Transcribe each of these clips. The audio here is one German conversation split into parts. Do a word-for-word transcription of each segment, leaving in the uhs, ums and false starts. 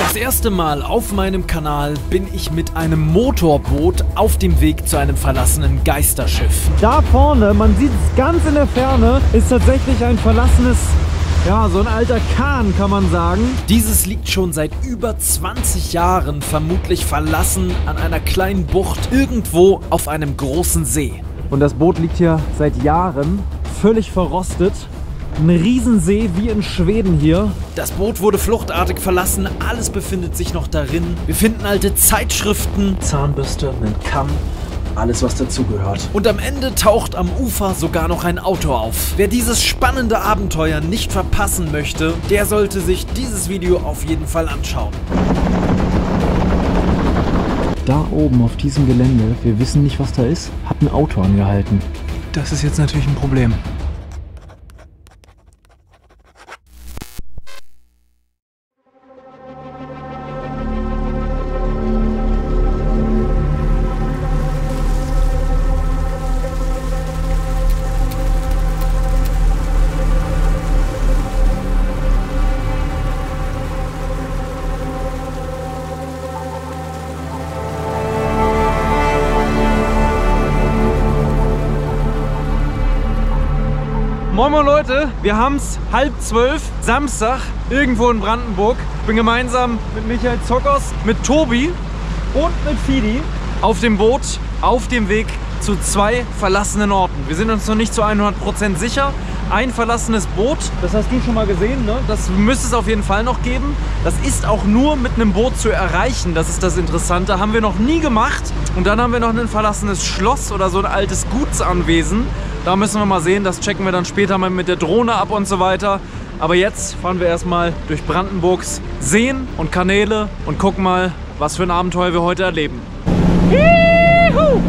Das erste Mal auf meinem Kanal bin ich mit einem Motorboot auf dem Weg zu einem verlassenen Geisterschiff. Da vorne, man sieht es ganz in der Ferne, ist tatsächlich ein verlassenes, ja, so ein alter Kahn, kann man sagen. Dieses liegt schon seit über zwanzig Jahren vermutlich verlassen an einer kleinen Bucht irgendwo auf einem großen See. Und das Boot liegt hier seit Jahren völlig verrostet. Ein Riesensee wie in Schweden hier. Das Boot wurde fluchtartig verlassen, alles befindet sich noch darin. Wir finden alte Zeitschriften, Zahnbürste, einen Kamm, alles was dazugehört. Und am Ende taucht am Ufer sogar noch ein Auto auf. Wer dieses spannende Abenteuer nicht verpassen möchte, der sollte sich dieses Video auf jeden Fall anschauen. Da oben auf diesem Gelände, wir wissen nicht, was da ist, hat ein Auto angehalten. Das ist jetzt natürlich ein Problem. Moin Moin Leute, wir haben es halb zwölf, Samstag, irgendwo in Brandenburg. Ich bin gemeinsam mit Michael Zockers, mit Tobi und mit Fidi auf dem Boot, auf dem Weg zu zwei verlassenen Orten. Wir sind uns noch nicht zu hundert Prozent sicher. Ein verlassenes Boot, das hast du schon mal gesehen, ne? Das müsste es auf jeden Fall noch geben. Das ist auch nur mit einem Boot zu erreichen, das ist das Interessante. Haben wir noch nie gemacht. Und dann haben wir noch ein verlassenes Schloss oder so ein altes Gutsanwesen. Da müssen wir mal sehen, das checken wir dann später mal mit der Drohne ab und so weiter. Aber jetzt fahren wir erstmal durch Brandenburgs Seen und Kanäle und gucken mal, was für ein Abenteuer wir heute erleben. Juhu!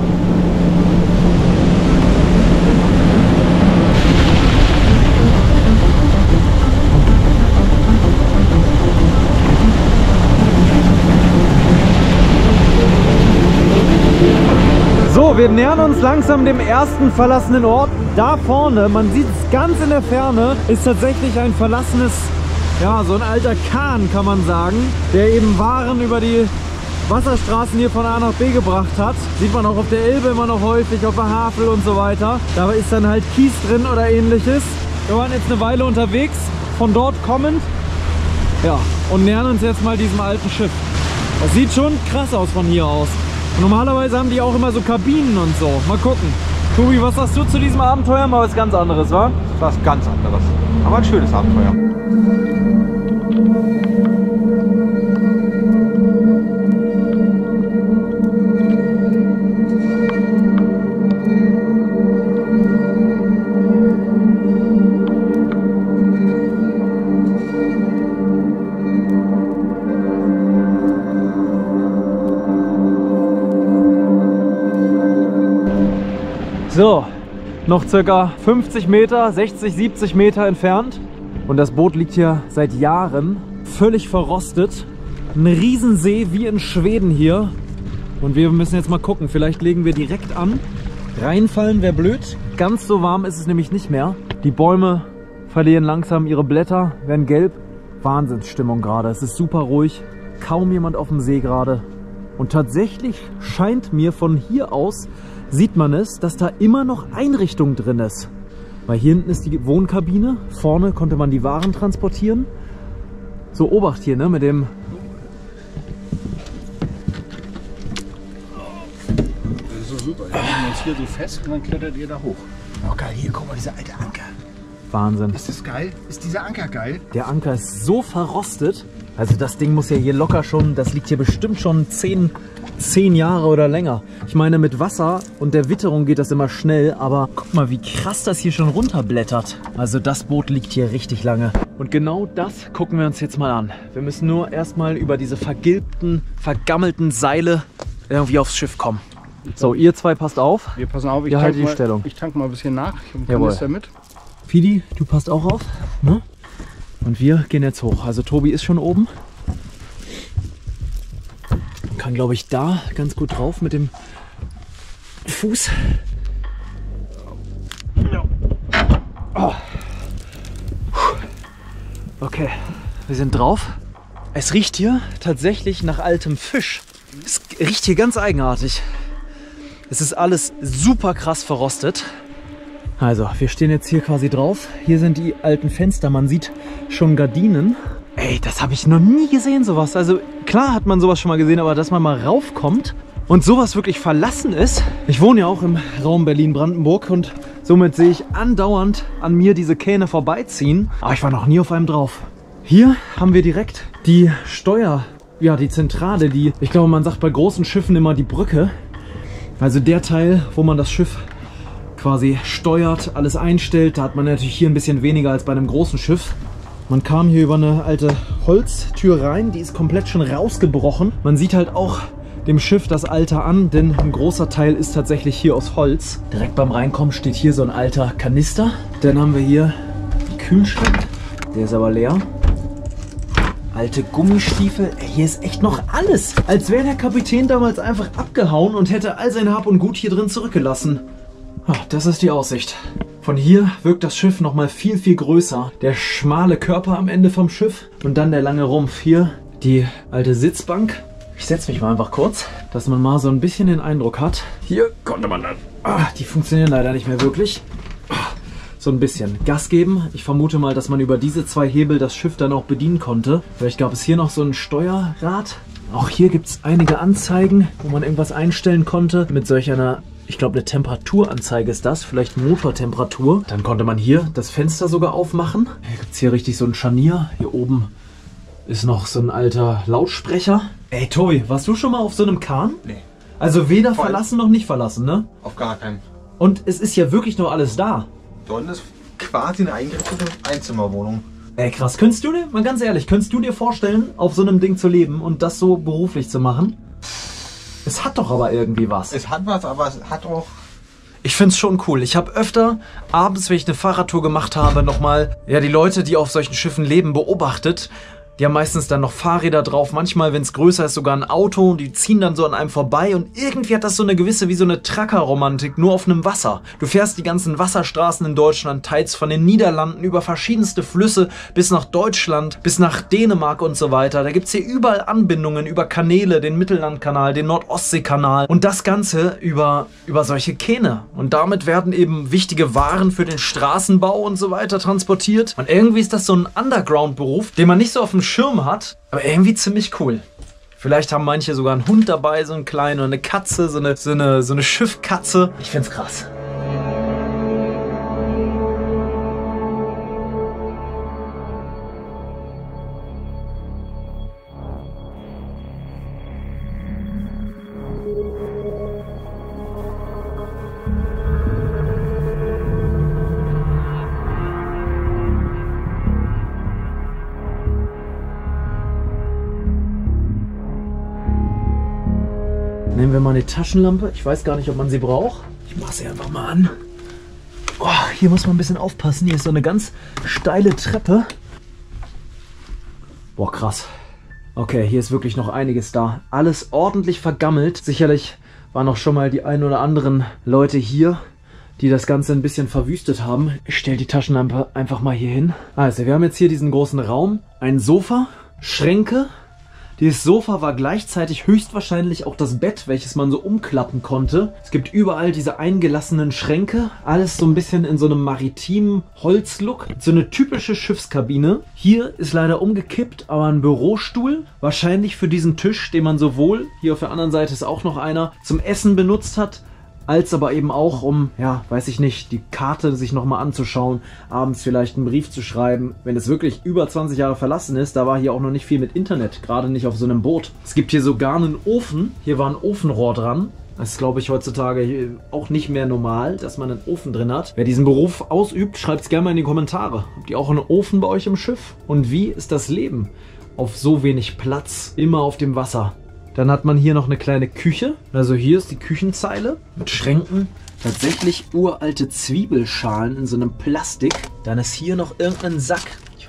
So, wir nähern uns langsam dem ersten verlassenen Ort. Da vorne, man sieht es ganz in der Ferne, ist tatsächlich ein verlassenes, ja, so ein alter Kahn, kann man sagen, der eben Waren über die Wasserstraßen hier von A nach B gebracht hat. Sieht man auch auf der Elbe immer noch häufig, auf der Havel und so weiter. Da ist dann halt Kies drin oder ähnliches. Wir waren jetzt eine Weile unterwegs, von dort kommend, ja, und nähern uns jetzt mal diesem alten Schiff. Das sieht schon krass aus von hier aus. Normalerweise haben die auch immer so Kabinen und so. Mal gucken. Tobi, was sagst du zu diesem Abenteuer? Mal was ganz anderes, wa? Was ganz anderes. Aber ein schönes Abenteuer. So, noch circa fünfzig Meter, sechzig, siebzig Meter entfernt. Und das Boot liegt hier seit Jahren völlig verrostet. Ein Riesensee wie in Schweden hier. Und wir müssen jetzt mal gucken, vielleicht legen wir direkt an. Reinfallen wäre blöd. Ganz so warm ist es nämlich nicht mehr. Die Bäume verlieren langsam ihre Blätter, werden gelb. Wahnsinnsstimmung gerade. Es ist super ruhig. Kaum jemand auf dem See gerade. Und tatsächlich scheint mir von hier aus, sieht man es, dass da immer noch Einrichtung drin ist. Weil hier hinten ist die Wohnkabine, vorne konnte man die Waren transportieren. So, Obacht hier, ne, mit dem... Das ist so super, wir machen uns hier so fest und dann klettert ihr da hoch. Oh geil, hier, guck mal, dieser alte Anker. Wahnsinn. Ist das geil? Ist dieser Anker geil? Der Anker ist so verrostet. Also das Ding muss ja hier locker schon, das liegt hier bestimmt schon zehn, zehn Jahre oder länger. Ich meine, mit Wasser und der Witterung geht das immer schnell, aber guck mal, wie krass das hier schon runterblättert. Also das Boot liegt hier richtig lange. Und genau das gucken wir uns jetzt mal an. Wir müssen nur erstmal über diese vergilbten, vergammelten Seile irgendwie aufs Schiff kommen. So, ihr zwei passt auf. Wir passen auf, ich Ja, halt die tank mal, Stellung. ich tank mal ein bisschen nach. Ich habe einen Jawohl. Kanister mit. Fidi, du passt auch auf. Ne? Und wir gehen jetzt hoch. Also Tobi ist schon oben. Kann, glaube ich, da ganz gut drauf mit dem Fuß. Oh. Okay, wir sind drauf. Es riecht hier tatsächlich nach altem Fisch. Es riecht hier ganz eigenartig. Es ist alles super krass verrostet. Also, wir stehen jetzt hier quasi drauf. Hier sind die alten Fenster. Man sieht schon Gardinen. Ey, das habe ich noch nie gesehen, sowas. Also, klar hat man sowas schon mal gesehen, aber dass man mal raufkommt und sowas wirklich verlassen ist. Ich wohne ja auch im Raum Berlin-Brandenburg und somit sehe ich andauernd an mir diese Kähne vorbeiziehen. Aber ich war noch nie auf einem drauf. Hier haben wir direkt die Steuer, ja, die Zentrale, die, ich glaube, man sagt bei großen Schiffen immer die Brücke. Also der Teil, wo man das Schiff quasi steuert, alles einstellt. Da hat man natürlich hier ein bisschen weniger als bei einem großen Schiff. Man kam hier über eine alte Holztür rein, die ist komplett schon rausgebrochen. Man sieht halt auch dem Schiff das Alter an, denn ein großer Teil ist tatsächlich hier aus Holz. Direkt beim Reinkommen steht hier so ein alter Kanister. Dann haben wir hier den Kühlschrank, der ist aber leer. Alte Gummistiefel. Ey, hier ist echt noch alles. Als wäre der Kapitän damals einfach abgehauen und hätte all sein Hab und Gut hier drin zurückgelassen. Ah, das ist die Aussicht. Von hier wirkt das Schiff noch mal viel, viel größer. Der schmale Körper am Ende vom Schiff und dann der lange Rumpf. Hier die alte Sitzbank. Ich setze mich mal einfach kurz, dass man mal so ein bisschen den Eindruck hat. Hier konnte man dann... Ah, die funktionieren leider nicht mehr wirklich. So ein bisschen Gas geben. Ich vermute mal, dass man über diese zwei Hebel das Schiff dann auch bedienen konnte. Vielleicht gab es hier noch so ein Steuerrad. Auch hier gibt es einige Anzeigen, wo man irgendwas einstellen konnte. Mit solch einer, ich glaube eine Temperaturanzeige ist das, vielleicht Motortemperatur. Dann konnte man hier das Fenster sogar aufmachen. Hier gibt es hier richtig so ein Scharnier. Hier oben ist noch so ein alter Lautsprecher. Ey Tobi, warst du schon mal auf so einem Kahn? Nee. Also weder Voll. verlassen noch nicht verlassen, ne? Auf gar keinen. Und es ist ja wirklich noch alles da. Dort ist quasi eine eingerichtete Einzimmerwohnung. Ey, krass. Könntest du dir, mal ganz ehrlich, könntest du dir vorstellen, auf so einem Ding zu leben und das so beruflich zu machen? Es hat doch aber irgendwie was. Es hat was, aber es hat auch... Ich find's schon cool. Ich habe öfter abends, wenn ich eine Fahrradtour gemacht habe, nochmal ja, die Leute, die auf solchen Schiffen leben, beobachtet. Die haben meistens dann noch Fahrräder drauf, manchmal, wenn es größer ist, sogar ein Auto. Die ziehen dann so an einem vorbei und irgendwie hat das so eine gewisse, wie so eine Trucker-Romantik, nur auf einem Wasser. Du fährst die ganzen Wasserstraßen in Deutschland, teils von den Niederlanden über verschiedenste Flüsse bis nach Deutschland, bis nach Dänemark und so weiter. Da gibt's hier überall Anbindungen über Kanäle, den Mittellandkanal, den Nord-Ostsee-Kanal und das Ganze über, über solche Kähne. Und damit werden eben wichtige Waren für den Straßenbau und so weiter transportiert. Und irgendwie ist das so ein Underground-Beruf, den man nicht so auf dem Schirm hat, aber irgendwie ziemlich cool. Vielleicht haben manche sogar einen Hund dabei, so einen kleinen, oder eine Katze, so eine, so eine, so eine Schiffkatze. Ich find's krass. Nehmen wir mal eine Taschenlampe. Ich weiß gar nicht, ob man sie braucht. Ich mache sie einfach mal an. Oh, hier muss man ein bisschen aufpassen. Hier ist so eine ganz steile Treppe. Boah, krass. Okay, hier ist wirklich noch einiges da. Alles ordentlich vergammelt. Sicherlich waren auch schon mal die ein oder anderen Leute hier, die das Ganze ein bisschen verwüstet haben. Ich stelle die Taschenlampe einfach mal hier hin. Also, wir haben jetzt hier diesen großen Raum. Ein Sofa, Schränke. Dieses Sofa war gleichzeitig höchstwahrscheinlich auch das Bett, welches man so umklappen konnte. Es gibt überall diese eingelassenen Schränke. Alles so ein bisschen in so einem maritimen Holzlook. So eine typische Schiffskabine. Hier ist leider umgekippt, aber ein Bürostuhl. Wahrscheinlich für diesen Tisch, den man sowohl, hier auf der anderen Seite ist auch noch einer, zum Essen benutzt hat, als aber eben auch, um, ja, weiß ich nicht, die Karte sich nochmal anzuschauen, abends vielleicht einen Brief zu schreiben. Wenn es wirklich über zwanzig Jahre verlassen ist, da war hier auch noch nicht viel mit Internet, gerade nicht auf so einem Boot. Es gibt hier sogar einen Ofen, hier war ein Ofenrohr dran. Das ist, glaube ich, heutzutage auch nicht mehr normal, dass man einen Ofen drin hat. Wer diesen Beruf ausübt, schreibt es gerne mal in die Kommentare. Habt ihr auch einen Ofen bei euch im Schiff? Und wie ist das Leben auf so wenig Platz, immer auf dem Wasser? Dann hat man hier noch eine kleine Küche. Also hier ist die Küchenzeile mit Schränken. Tatsächlich uralte Zwiebelschalen in so einem Plastik. Dann ist hier noch irgendein Sack. Ich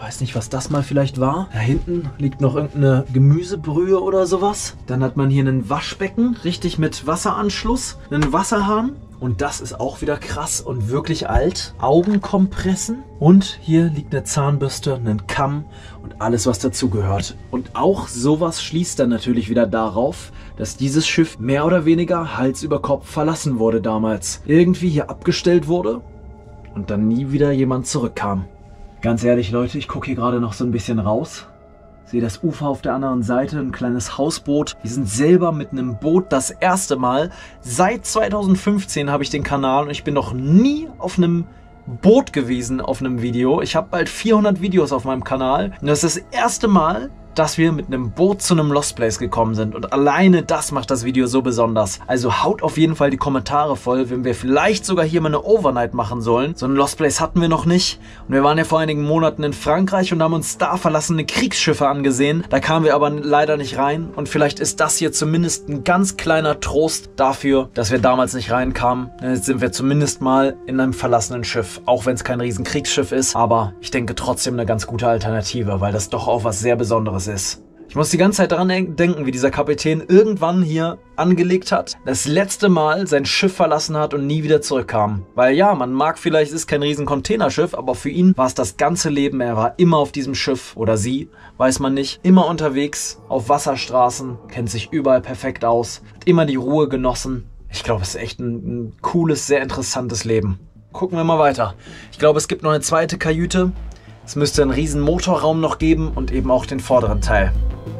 weiß nicht, was das mal vielleicht war. Da hinten liegt noch irgendeine Gemüsebrühe oder sowas. Dann hat man hier ein Waschbecken, richtig mit Wasseranschluss, einen Wasserhahn. Und das ist auch wieder krass und wirklich alt. Augenkompressen. Und hier liegt eine Zahnbürste, ein Kamm und alles, was dazugehört. Und auch sowas schließt dann natürlich wieder darauf, dass dieses Schiff mehr oder weniger Hals über Kopf verlassen wurde damals. Irgendwie hier abgestellt wurde und dann nie wieder jemand zurückkam. Ganz ehrlich, Leute, ich gucke hier gerade noch so ein bisschen raus. Sehe das Ufer auf der anderen Seite, ein kleines Hausboot. Wir sind selber mit einem Boot das erste Mal. Seit zweitausendfünfzehn habe ich den Kanal und ich bin noch nie auf einem Boot gewesen auf einem Video. Ich habe bald vierhundert Videos auf meinem Kanal und das ist das erste Mal, dass wir mit einem Boot zu einem Lost Place gekommen sind. Und alleine das macht das Video so besonders. Also haut auf jeden Fall die Kommentare voll, wenn wir vielleicht sogar hier mal eine Overnight machen sollen. So ein Lost Place hatten wir noch nicht. Und wir waren ja vor einigen Monaten in Frankreich und haben uns da verlassene Kriegsschiffe angesehen. Da kamen wir aber leider nicht rein. Und vielleicht ist das hier zumindest ein ganz kleiner Trost dafür, dass wir damals nicht reinkamen. Jetzt sind wir zumindest mal in einem verlassenen Schiff. Auch wenn es kein riesen Kriegsschiff ist. Aber ich denke trotzdem eine ganz gute Alternative, weil das doch auch was sehr Besonderes ist. Ich muss die ganze Zeit daran denken, wie dieser Kapitän irgendwann hier angelegt hat, das letzte Mal sein Schiff verlassen hat und nie wieder zurückkam. Weil ja, man mag vielleicht, es ist kein riesen Containerschiff, aber für ihn war es das ganze Leben. Er war immer auf diesem Schiff oder sie, weiß man nicht, immer unterwegs, auf Wasserstraßen, kennt sich überall perfekt aus, hat immer die Ruhe genossen. Ich glaube, es ist echt ein, ein cooles, sehr interessantes Leben. Gucken wir mal weiter. Ich glaube, es gibt noch eine zweite Kajüte. Es müsste einen riesen Motorraum noch geben und eben auch den vorderen Teil.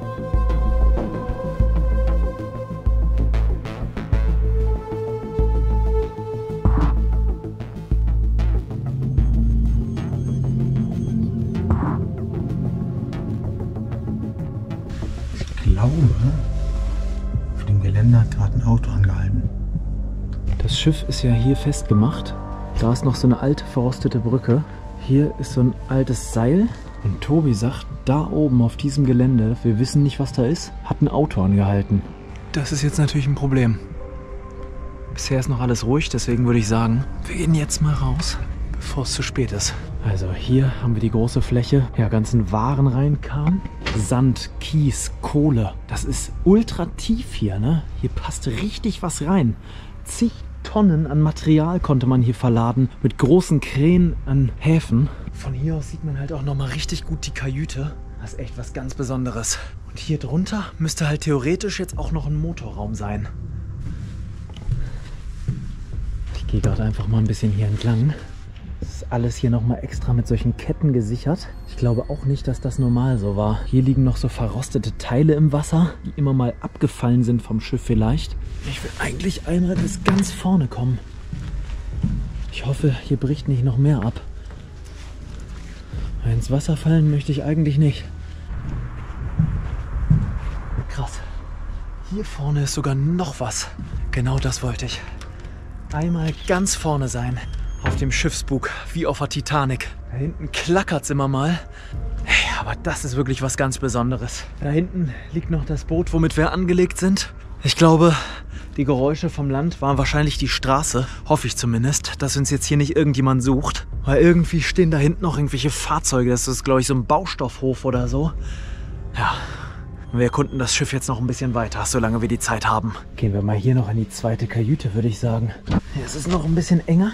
Ich glaube, auf dem Gelände hat gerade ein Auto angehalten. Das Schiff ist ja hier festgemacht. Da ist noch so eine alte verrostete Brücke. Hier ist so ein altes Seil und Tobi sagt, da oben auf diesem Gelände, wir wissen nicht, was da ist, hat ein Auto angehalten. Das ist jetzt natürlich ein Problem. Bisher ist noch alles ruhig, deswegen würde ich sagen, wir gehen jetzt mal raus, bevor es zu spät ist. Also hier haben wir die große Fläche, ja, ganzen Waren reinkam. Sand, Kies, Kohle, das ist ultra tief hier, ne? Hier passt richtig was rein. Zig Tonnen an Material konnte man hier verladen, mit großen Kränen an Häfen. Von hier aus sieht man halt auch nochmal richtig gut die Kajüte. Das ist echt was ganz Besonderes. Und hier drunter müsste halt theoretisch jetzt auch noch ein Motorraum sein. Ich gehe gerade einfach mal ein bisschen hier entlang. Das ist alles hier nochmal extra mit solchen Ketten gesichert. Ich glaube auch nicht, dass das normal so war. Hier liegen noch so verrostete Teile im Wasser, die immer mal abgefallen sind vom Schiff vielleicht. Ich will eigentlich einmal bis ganz vorne kommen. Ich hoffe, hier bricht nicht noch mehr ab. Ins Wasser fallen möchte ich eigentlich nicht. Krass. Hier vorne ist sogar noch was. Genau das wollte ich. Einmal ganz vorne sein. Auf dem Schiffsbug, wie auf der Titanic. Da hinten klackert es immer mal. Hey, aber das ist wirklich was ganz Besonderes. Da hinten liegt noch das Boot, womit wir angelegt sind. Ich glaube, die Geräusche vom Land waren wahrscheinlich die Straße. Hoffe ich zumindest, dass uns jetzt hier nicht irgendjemand sucht. Weil irgendwie stehen da hinten noch irgendwelche Fahrzeuge. Das ist, glaube ich, so ein Baustoffhof oder so. Ja, und wir erkunden das Schiff jetzt noch ein bisschen weiter, solange wir die Zeit haben. Gehen wir mal hier noch in die zweite Kajüte, würde ich sagen. Es ist noch ein bisschen enger.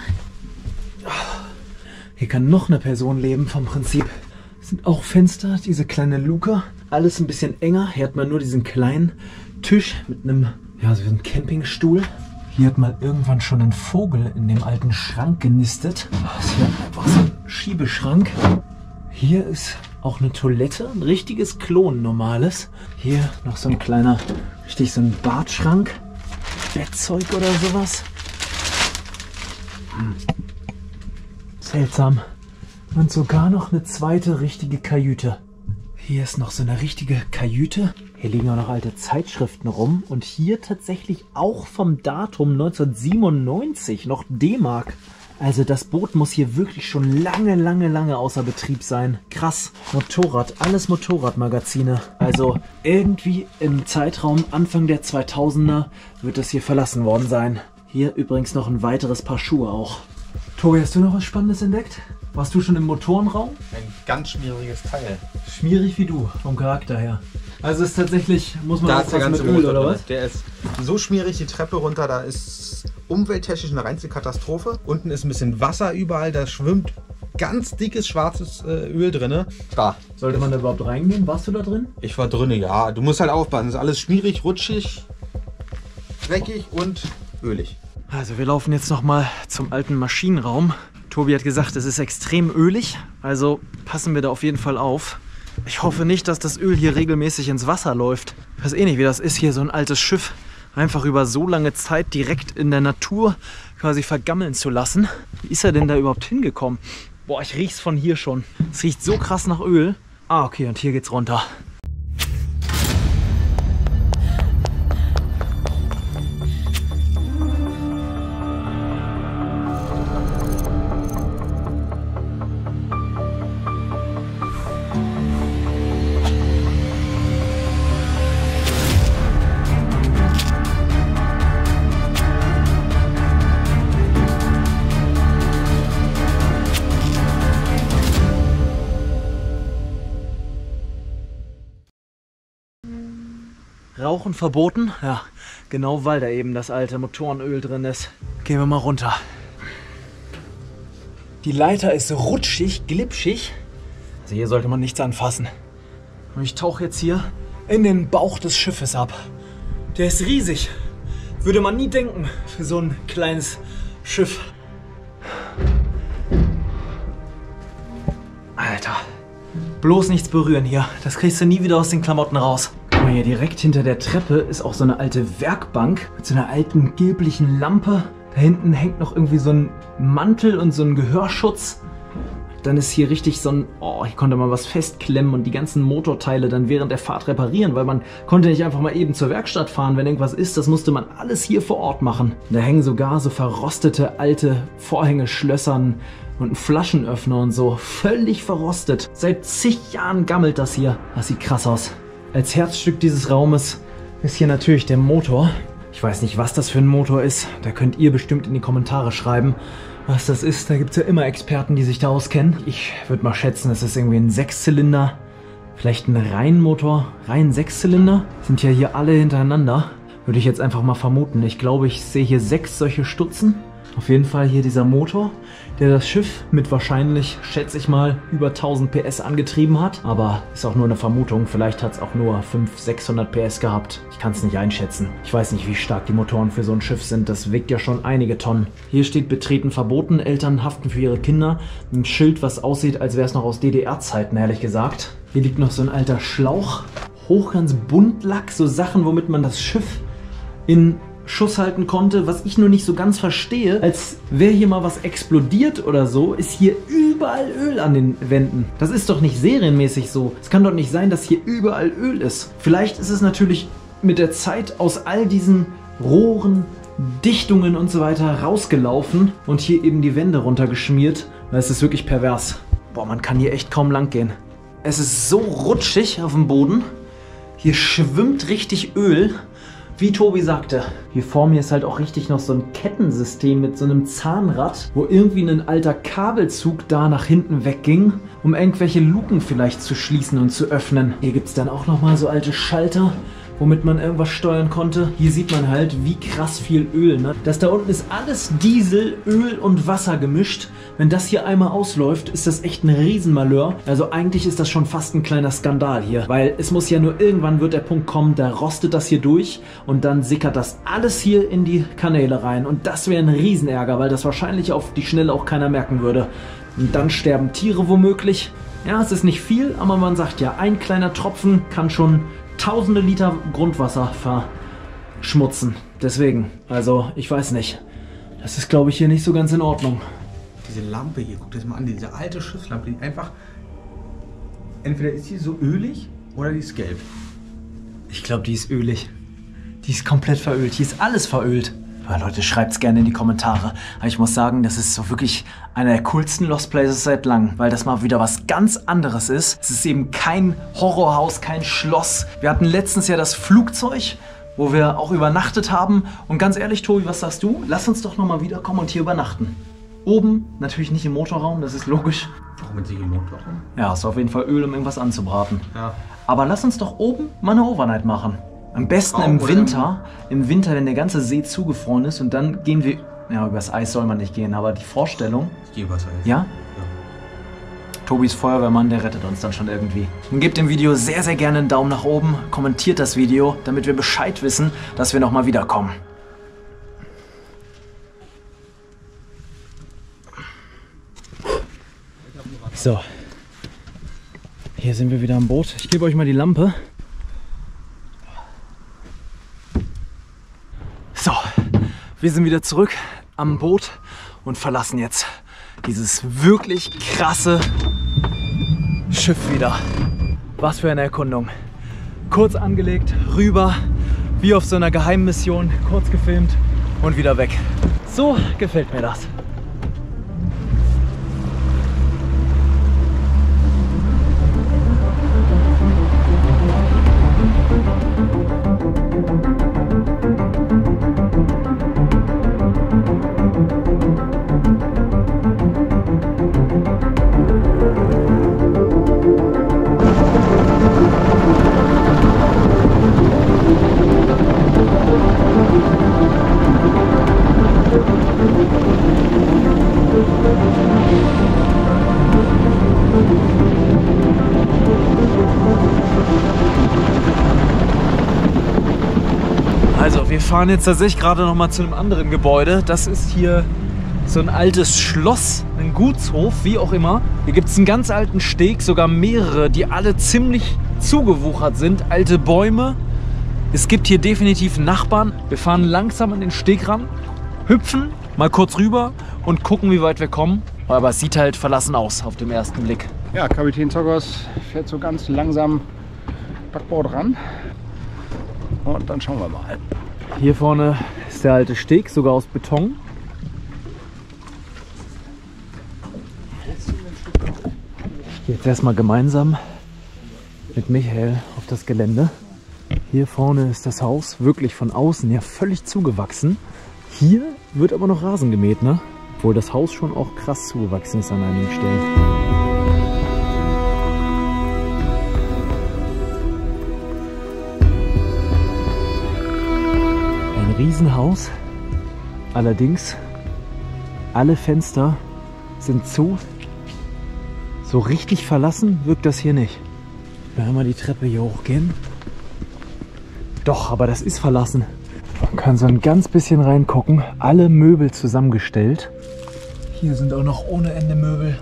Hier kann noch eine Person leben vom Prinzip. Es sind auch Fenster, diese kleine Luke. Alles ein bisschen enger. Hier hat man nur diesen kleinen Tisch mit einem, ja, so einem Campingstuhl. Hier hat mal irgendwann schon ein Vogel in dem alten Schrank genistet. Das ist hier einfach so ein Schiebeschrank. Hier ist auch eine Toilette, ein richtiges Klo, ein normales. Hier noch so ein kleiner, richtig so ein Badschrank. Bettzeug oder sowas. Hm. Seltsam. Und sogar noch eine zweite richtige Kajüte. Hier ist noch so eine richtige Kajüte. Hier liegen auch noch alte Zeitschriften rum. Und hier tatsächlich auch vom Datum neunzehnhundertsiebenundneunzig noch D-Mark. Also das Boot muss hier wirklich schon lange, lange, lange außer Betrieb sein. Krass. Motorrad, alles Motorradmagazine. Also irgendwie im Zeitraum Anfang der zweitausender wird das hier verlassen worden sein. Hier übrigens noch ein weiteres Paar Schuhe auch. Tobi, hast du noch was Spannendes entdeckt? Warst du schon im Motorenraum? Ein ganz schmieriges Teil. Schmierig wie du, vom Charakter her. Also ist tatsächlich, muss man Da das ist der ganze mit Öl Motor oder drin. was? Der ist so schmierig, die Treppe runter, da ist umwelttechnisch eine reinste Katastrophe. Unten ist ein bisschen Wasser überall, da schwimmt ganz dickes schwarzes äh, Öl drin. Da. Sollte man da überhaupt reingehen? Warst du da drin? Ich war drin, ja. Du musst halt aufpassen, es ist alles schmierig, rutschig, dreckig und ölig. Also wir laufen jetzt nochmal zum alten Maschinenraum. Tobi hat gesagt, es ist extrem ölig, also passen wir da auf jeden Fall auf. Ich hoffe nicht, dass das Öl hier regelmäßig ins Wasser läuft. Ich weiß eh nicht, wie das ist, hier so ein altes Schiff einfach über so lange Zeit direkt in der Natur quasi vergammeln zu lassen. Wie ist er denn da überhaupt hingekommen? Boah, ich riech's von hier schon. Es riecht so krass nach Öl. Ah, okay, und hier geht's runter. Rauchen verboten? Ja, genau weil da eben das alte Motorenöl drin ist. Gehen wir mal runter. Die Leiter ist rutschig, glitschig. Also hier sollte man nichts anfassen. Und ich tauche jetzt hier in den Bauch des Schiffes ab. Der ist riesig. Würde man nie denken für so ein kleines Schiff. Alter. Bloß nichts berühren hier. Das kriegst du nie wieder aus den Klamotten raus. Guck mal hier, direkt hinter der Treppe ist auch so eine alte Werkbank mit so einer alten gelblichen Lampe. Da hinten hängt noch irgendwie so ein Mantel und so ein Gehörschutz. Dann ist hier richtig so ein, oh, hier konnte man was festklemmen und die ganzen Motorteile dann während der Fahrt reparieren, weil man konnte nicht einfach mal eben zur Werkstatt fahren, wenn irgendwas ist. Das musste man alles hier vor Ort machen. Und da hängen sogar so verrostete alte Vorhängeschlössern und ein Flaschenöffner und so. Völlig verrostet. Seit zig Jahren gammelt das hier. Das sieht krass aus. Als Herzstück dieses Raumes ist hier natürlich der Motor. Ich weiß nicht, was das für ein Motor ist. Da könnt ihr bestimmt in die Kommentare schreiben, was das ist. Da gibt es ja immer Experten, die sich da auskennen. Ich würde mal schätzen, es ist irgendwie ein Sechszylinder. Vielleicht ein Reihenmotor. Rein Sechszylinder. Sind ja hier alle hintereinander. Würde ich jetzt einfach mal vermuten. Ich glaube, ich sehe hier sechs solche Stutzen. Auf jeden Fall hier dieser Motor, der das Schiff mit wahrscheinlich, schätze ich mal, über tausend P S angetrieben hat. Aber ist auch nur eine Vermutung. Vielleicht hat es auch nur fünfhundert, sechshundert P S gehabt. Ich kann es nicht einschätzen. Ich weiß nicht, wie stark die Motoren für so ein Schiff sind. Das wiegt ja schon einige Tonnen. Hier steht Betreten verboten. Eltern haften für ihre Kinder. Ein Schild, was aussieht, als wäre es noch aus D D R-Zeiten, ehrlich gesagt. Hier liegt noch so ein alter Schlauch. Hochglanz Buntlack. So Sachen, womit man das Schiff in Schuss halten konnte, was ich nur nicht so ganz verstehe, als wäre hier mal was explodiert oder so, ist hier überall Öl an den Wänden. Das ist doch nicht serienmäßig so. Es kann doch nicht sein, dass hier überall Öl ist. Vielleicht ist es natürlich mit der Zeit aus all diesen Rohren, Dichtungen und so weiter rausgelaufen und hier eben die Wände runtergeschmiert. Es ist wirklich pervers. Boah, man kann hier echt kaum lang gehen. Es ist so rutschig auf dem Boden. Hier schwimmt richtig Öl. Wie Tobi sagte, hier vor mir ist halt auch richtig noch so ein Kettensystem mit so einem Zahnrad, wo irgendwie ein alter Kabelzug da nach hinten wegging, um irgendwelche Luken vielleicht zu schließen und zu öffnen. Hier gibt es dann auch nochmal so alte Schalter, womit man irgendwas steuern konnte. Hier sieht man halt, wie krass viel Öl, ne? Das da unten ist alles Diesel, Öl und Wasser gemischt. Wenn das hier einmal ausläuft, ist das echt ein Riesenmalheur. Also eigentlich ist das schon fast ein kleiner Skandal hier. Weil es muss ja nur irgendwann wird der Punkt kommen, da rostet das hier durch und dann sickert das alles hier in die Kanäle rein. Und das wäre ein Riesenärger, weil das wahrscheinlich auf die Schnelle auch keiner merken würde. Und dann sterben Tiere womöglich. Ja, es ist nicht viel, aber man sagt ja, ein kleiner Tropfen kann schon tausende Liter Grundwasser verschmutzen. Deswegen, also ich weiß nicht. Das ist, glaube ich, hier nicht so ganz in Ordnung. Diese Lampe hier, guck dir das mal an, diese alte Schiffslampe, die einfach, entweder ist die so ölig oder die ist gelb. Ich glaube, die ist ölig. Die ist komplett verölt. Hier ist alles verölt. Aber Leute, schreibt es gerne in die Kommentare. Aber ich muss sagen, das ist so wirklich einer der coolsten Lost Places seit langem, weil das mal wieder was ganz anderes ist. Es ist eben kein Horrorhaus, kein Schloss. Wir hatten letztens ja das Flugzeug, wo wir auch übernachtet haben. Und ganz ehrlich, Tobi, was sagst du? Lass uns doch nochmal wiederkommen und hier übernachten. Oben natürlich nicht im Motorraum, das ist logisch. Warum mit sich im Motorraum? Ja, hast du auf jeden Fall Öl, um irgendwas anzubraten. Ja. Aber lass uns doch oben mal eine Overnight machen. Am besten Raum im Winter, im Winter, wenn der ganze See zugefroren ist und dann gehen wir, ja, übers Eis soll man nicht gehen, aber die Vorstellung, Ich gehe übers Eis. ja? Tobi ist Feuerwehrmann, der rettet uns dann schon irgendwie. Und gebt dem Video sehr, sehr gerne einen Daumen nach oben, kommentiert das Video, damit wir Bescheid wissen, dass wir nochmal wiederkommen. So, hier sind wir wieder am Boot. Ich gebe euch mal die Lampe. So, wir sind wieder zurück am Boot und verlassen jetzt dieses wirklich krasse Schiff wieder. Was für eine Erkundung. Kurz angelegt, rüber, wie auf so einer Geheimmission, kurz gefilmt und wieder weg. So gefällt mir das. Also wir fahren jetzt tatsächlich gerade noch mal zu einem anderen Gebäude. Das ist hier so ein altes Schloss, ein Gutshof, wie auch immer. Hier gibt es einen ganz alten Steg, sogar mehrere, die alle ziemlich zugewuchert sind. Alte Bäume. Es gibt hier definitiv Nachbarn. Wir fahren langsam an den Steg ran, hüpfen mal kurz rüber und gucken, wie weit wir kommen. Aber es sieht halt verlassen aus auf den ersten Blick. Ja, Kapitän Zockers fährt so ganz langsam Backbord ran. Und dann schauen wir mal. Hier vorne ist der alte Steg, sogar aus Beton. Ich gehe jetzt erstmal gemeinsam mit Michael auf das Gelände. Hier vorne ist das Haus, wirklich von außen ja völlig zugewachsen. Hier wird aber noch Rasen gemäht, ne? Obwohl das Haus schon auch krass zugewachsen ist an einigen Stellen. Ein Riesenhaus, allerdings alle Fenster sind zu. So richtig verlassen wirkt das hier nicht. Wenn wir mal die Treppe hier hochgehen. Doch, aber das ist verlassen. Man kann so ein ganz bisschen reingucken. Alle Möbel zusammengestellt. Hier sind auch noch ohne Ende Möbel.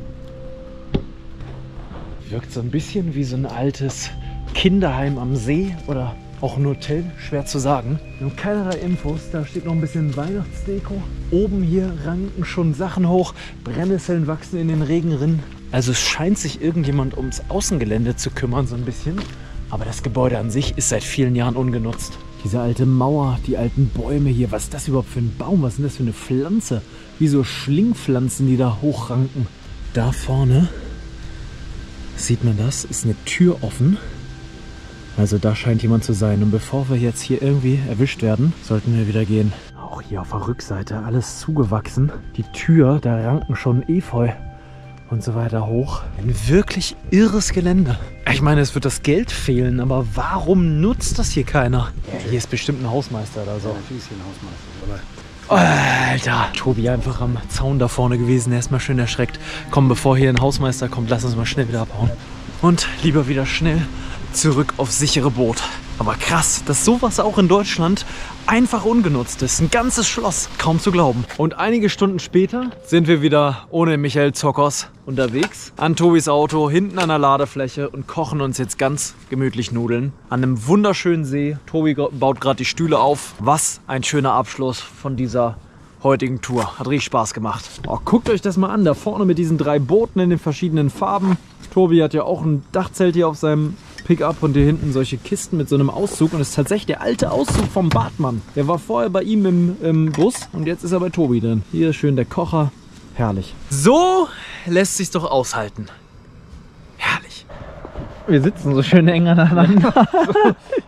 Wirkt so ein bisschen wie so ein altes Kinderheim am See oder auch ein Hotel, schwer zu sagen. Wir haben keinerlei Infos, da steht noch ein bisschen Weihnachtsdeko. Oben hier ranken schon Sachen hoch, Brennnesseln wachsen in den Regenrinnen. Also es scheint sich irgendjemand ums Außengelände zu kümmern, so ein bisschen. Aber das Gebäude an sich ist seit vielen Jahren ungenutzt. Diese alte Mauer, die alten Bäume hier, was ist das überhaupt für ein Baum? Was ist das für eine Pflanze? Wie so Schlingpflanzen, die da hochranken. Da vorne, sieht man das, ist eine Tür offen. Also da scheint jemand zu sein. Und bevor wir jetzt hier irgendwie erwischt werden, sollten wir wieder gehen. Auch hier auf der Rückseite alles zugewachsen. Die Tür, da ranken schon Efeu und so weiter hoch. Ein wirklich irres Gelände. Ich meine, es wird das Geld fehlen, aber warum nutzt das hier keiner? Ja, hier ist bestimmt ein Hausmeister oder so. Ja, natürlich ist hier ein Hausmeister. Oh, Alter, Tobi einfach am Zaun da vorne gewesen. Er ist mal schön erschreckt. Komm, bevor hier ein Hausmeister kommt, lass uns mal schnell wieder abhauen. Und lieber wieder schnell zurück aufs sichere Boot. Aber krass, dass sowas auch in Deutschland einfach ungenutzt ist. Ein ganzes Schloss, kaum zu glauben. Und einige Stunden später sind wir wieder ohne Michael Zockers unterwegs. An Tobis Auto, hinten an der Ladefläche und kochen uns jetzt ganz gemütlich Nudeln. An einem wunderschönen See. Tobi baut gerade die Stühle auf. Was ein schöner Abschluss von dieser heutigen Tour. Hat richtig Spaß gemacht. Oh, guckt euch das mal an, da vorne mit diesen drei Booten in den verschiedenen Farben. Tobi hat ja auch ein Dachzelt hier auf seinem Pickup und hier hinten solche Kisten mit so einem Auszug. Und das ist tatsächlich der alte Auszug vom Bartmann. Der war vorher bei ihm im, im Bus und jetzt ist er bei Tobi drin. Hier ist schön der Kocher. Herrlich. So lässt sich's doch aushalten. Herrlich. Wir sitzen so schön eng aneinander.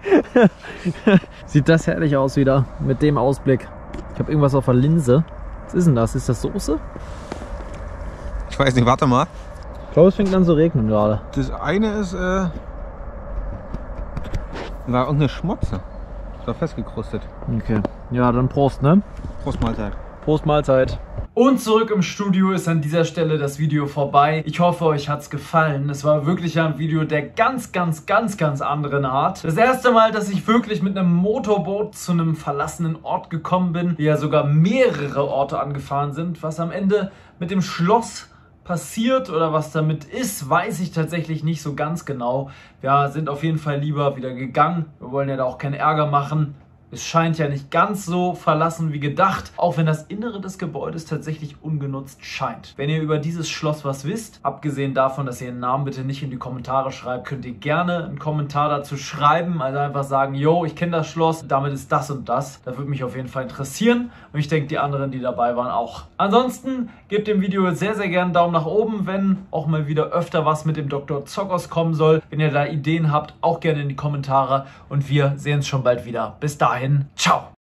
Sieht das herrlich aus wieder mit dem Ausblick. Ich habe irgendwas auf der Linse. Was ist denn das? Ist das Soße? Ich weiß nicht, warte mal. Ich glaube, es fängt an zu regnen gerade. Das eine ist, äh, war irgendeine Schmutze. Ist da festgekrustet. Okay. Ja, dann Prost, ne? Prost Mahlzeit. Prost Mahlzeit. Und zurück im Studio ist an dieser Stelle das Video vorbei. Ich hoffe, euch hat's gefallen. Es war wirklich ein Video der ganz, ganz, ganz, ganz anderen Art. Das erste Mal, dass ich wirklich mit einem Motorboot zu einem verlassenen Ort gekommen bin, wie ja sogar mehrere Orte angefahren sind. Was am Ende mit dem Schloss passiert oder was damit ist, weiß ich tatsächlich nicht so ganz genau. Wir sind auf jeden Fall lieber wieder gegangen. Wir wollen ja da auch keinen Ärger machen. Es scheint ja nicht ganz so verlassen wie gedacht, auch wenn das Innere des Gebäudes tatsächlich ungenutzt scheint. Wenn ihr über dieses Schloss was wisst, abgesehen davon, dass ihr den Namen bitte nicht in die Kommentare schreibt, könnt ihr gerne einen Kommentar dazu schreiben, also einfach sagen, yo, ich kenne das Schloss, damit ist das und das. Das würde mich auf jeden Fall interessieren und ich denke, die anderen, die dabei waren, auch. Ansonsten gebt dem Video sehr, sehr gerne einen Daumen nach oben, wenn auch mal wieder öfter was mit dem Doktor Zockos kommen soll. Wenn ihr da Ideen habt, auch gerne in die Kommentare und wir sehen uns schon bald wieder. Bis dahin. Ciao!